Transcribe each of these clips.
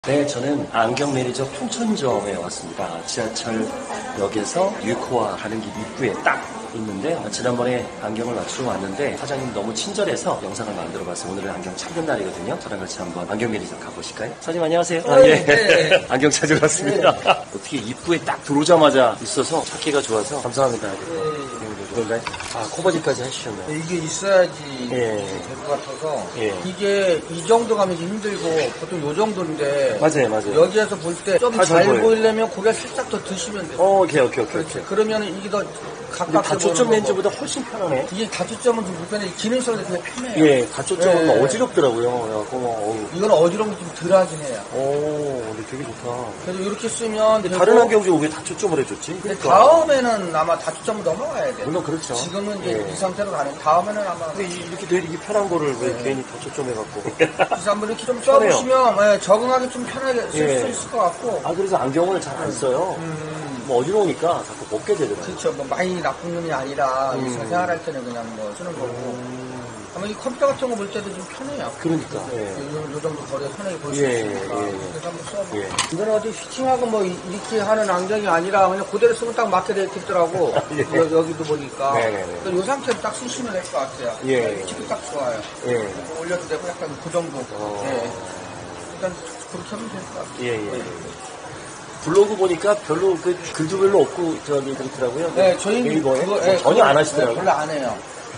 네, 저는 안경 매니저 풍천점에 왔습니다. 지하철역에서 유코아 가는 길 입구에 딱 있는데 지난번에 안경을 맞추러 왔는데 사장님 너무 친절해서 영상을 만들어봤어요. 오늘은 안경 찾는 날이거든요. 저랑 같이 한번 안경 매니저 가보실까요? 사장님 안녕하세요. 예. 네. 안경 찾으러 왔습니다. 네. 어떻게 입구에 딱 들어오자마자 있어서 찾기가 좋아서 감사합니다. 그런가요? 아, 코바지까지 해주셨네요. 네, 이게 있어야지 될 것 같아서 이게 이 정도 가면 힘들고 보통 요 정도인데 맞아요. 여기에서 볼 때 좀 잘 보이려면 고개 살짝 더 드시면 돼요. 오케이. 그러면 이게 더 가깝게 다초점 렌즈보다 훨씬 편하네. 이게 다초점은 좀 불편해. 기능성이 되게 편해요. 예, 다초점은 어지럽더라고요. 이건 어지러움이 좀 덜하긴 해요. 오, 근데 되게 좋다. 그래서 이렇게 쓰면 다른 안경 중에 왜 다초점을 해줬지? 그러니까. 다음에는 아마 다초점을 넘어가야 돼요. 물론 그렇죠. 지금은 이제 이 상태로 가는 다음에는 아마 근데 이렇게 되게 편한 거를 왜 괜히 다초점 해갖고. 그래서 한번 이렇게 좀 써보시면 적응하기 좀 편하게 쓸 수 있을 것 같고. 아, 그래서 안경을 잘 안 써요. 뭐 어지러우니까 자꾸 벗게 되더라고요. 그렇죠. 뭐 많이 나쁜 놈이 아니라 생활할 때는 그냥 뭐 쓰는 거고. 아마 이 컴퓨터 같은 거 볼 때도 좀 편해요. 그러니까. 요 정도 거리에 편하게 볼 수 있으니까. 그래서 한번 써보고. 이거는 어디 휘팅하고 뭐 이렇게 하는 안경이 아니라 그냥 그대로 쓰면 딱 맞게 되어 있더라고. 여기도 보니까. 그러니까 요 상태로 딱 쓰시면 될 것 같아요. tip이 딱 좋아요. 올려도 되고 약간 그 정도. 일단 그렇게 하면 될 것 같아요. 블로그 보니까 별로 글도 별로 없고 그렇더라고요. 네, 저희는 네이버에 전혀 안 하시더라고요. 별로 안 해요.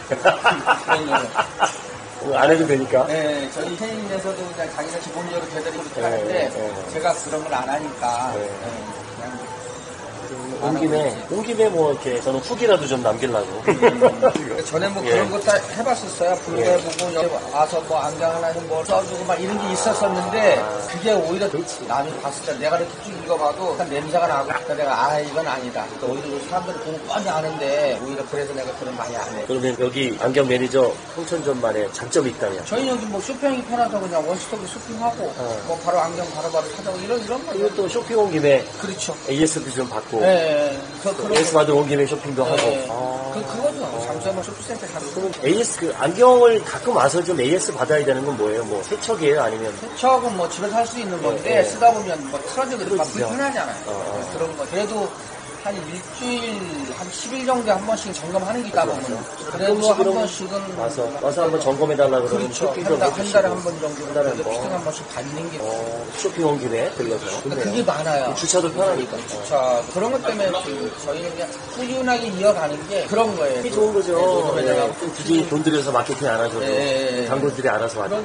안 해도 되니까. 네, 저희 선생님에서도 그냥 자기네 기본적으로 대대로 그렇게 하는데 제가 그런 걸 안 하니까 그냥 온 김에 뭐 이렇게 저는 후기라도 좀 남기려고. 전에 뭐 그런 것도 해봤었어요. 블로그 해보고 여기 와서 뭐 안경 하나 뭐 써주고 막 이런 게 있었었는데 그게 오히려 남이 봤을 때 내가 이렇게 쭉 읽어봐도 냄새가 나고 그러니까 내가 이건 아니다. 그러니까 오히려 사람들이 보고 뻔히 아는데 오히려 그래서 내가 그런 많이 안 해. 그러면 여기 안경 매니저 풍천점만의 장점이 있다면? 저희 여기 뭐 쇼핑이 편해서 그냥 원스톱으로 쇼핑하고 뭐 바로 안경 바로바로 찾아오고 이런 거. 그리고 또 쇼핑 온 김에 그렇죠. AS도 좀 받고. AS 받으러 온 김에 쇼핑도 하고. 그거죠. 장점은 쇼핑센터 가면. 그럼 AS 안경을 가끔 와서 좀 AS 받아야 되는 건 뭐예요? 뭐 세척이에요? 아니면? 세척은 뭐 집에서 할 수 있는 건데 쓰다 보면 뭐 틀어지고 막 불편하잖아요. 그런 거. 그래도 한 일주일, 한 10일 정도에 한 번씩 점검하는 게 있다 보면. 그래도 한 번씩은. 와서 한번 점검해달라고 그러면 그렇죠. 쇼핑 좀 한 달에 한 번 정도. 한 달에 한 번. 피팅 한 번씩 받는 게. 쇼핑 온 김에 들러서. 그게 많아요. 주차도 편하니까. 주차. 그런 것 때문에 저희는 그냥 꾸준하게 이어가는 게 그런 거예요. 그게 좋은 거죠. 굳이 돈 들여서 마케팅 안 하셔도. 단골들이 알아서 와요.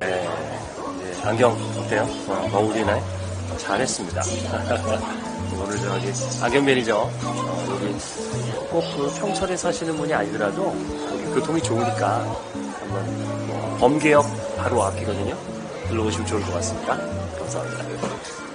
안경 어때요? 어울리나요? 잘했습니다. 오늘 저기 안경 매니저 여기 꼭 그 평촌에 사시는 분이 아니더라도 여기 교통이 좋으니까 한번 범계역 바로 앞이거든요. 들러오시면 좋을 것 같습니다. 감사합니다.